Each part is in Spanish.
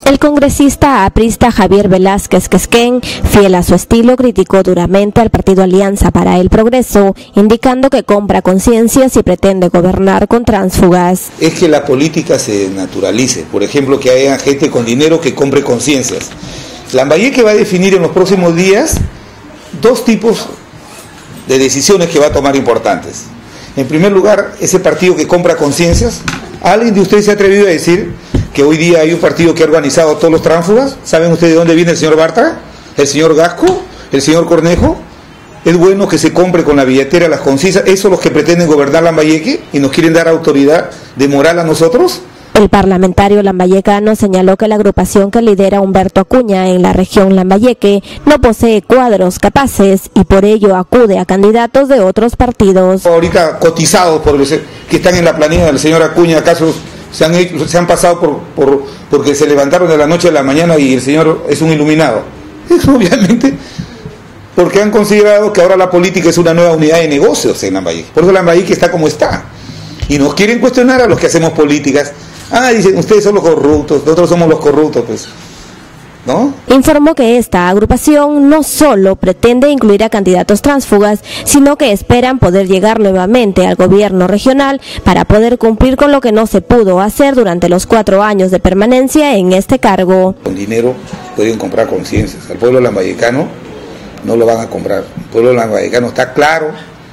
El congresista aprista Javier Velázquez Quesquén, fiel a su estilo, criticó duramente al partido Alianza para el Progreso, indicando que compra conciencias y pretende gobernar con tránsfugas. Es que la política se naturalice, por ejemplo, que haya gente con dinero que compre conciencias. Lambayeque va a definir en los próximos días dos tipos de decisiones que va a tomar importantes. En primer lugar, ese partido que compra conciencias. ¿Alguien de ustedes se ha atrevido a decir que hoy día hay un partido que ha organizado a todos los tránsfugas? ¿Saben ustedes de dónde viene el señor Bartra? ¿El señor Gasco? ¿El señor Cornejo? ¿Es bueno que se compre con la billetera las conciencias? ¿Esos son los que pretenden gobernar Lambayeque y nos quieren dar autoridad de moral a nosotros? El parlamentario lambayecano señaló que la agrupación que lidera Humberto Acuña en la región Lambayeque no posee cuadros capaces y por ello acude a candidatos de otros partidos. Ahorita cotizados por los que están en la planilla del señor Acuña, ¿acaso se han pasado porque se levantaron de la noche a la mañana y el señor es un iluminado? Es obviamente porque han considerado que ahora la política es una nueva unidad de negocios en Lambayeque. Por eso Lambayeque está como está. Y nos quieren cuestionar a los que hacemos políticas. Dicen, ustedes son los corruptos, nosotros somos los corruptos, pues, ¿no? Informó que esta agrupación no solo pretende incluir a candidatos tránsfugas, sino que esperan poder llegar nuevamente al gobierno regional para poder cumplir con lo que no se pudo hacer durante los 4 años de permanencia en este cargo. Con dinero pueden comprar conciencias. Al pueblo lambayecano no lo van a comprar. El pueblo lambayecano está claro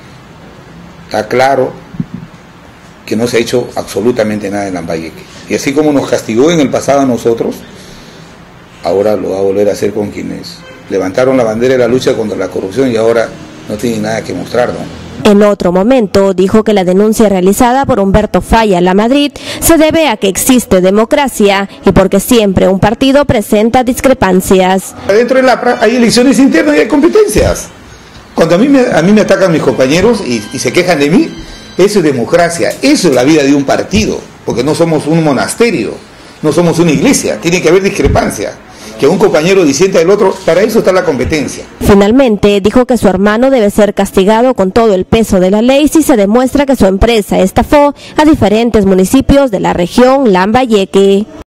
que no se ha hecho absolutamente nada en Lambayeque. Y así como nos castigó en el pasado a nosotros, ahora lo va a volver a hacer con quienes levantaron la bandera de la lucha contra la corrupción y ahora no tienen nada que mostrar, ¿no? En otro momento dijo que la denuncia realizada por Humberto Falla Lamadrid se debe a que existe democracia y porque siempre un partido presenta discrepancias. Dentro del APRA hay elecciones internas y hay competencias. Cuando a mí me atacan mis compañeros y se quejan de mí, eso es democracia, eso es la vida de un partido, porque no somos un monasterio, no somos una iglesia, tiene que haber discrepancia, que un compañero disienta del otro, para eso está la competencia. Finalmente dijo que su hermano debe ser castigado con todo el peso de la ley si se demuestra que su empresa estafó a diferentes municipios de la región Lambayeque.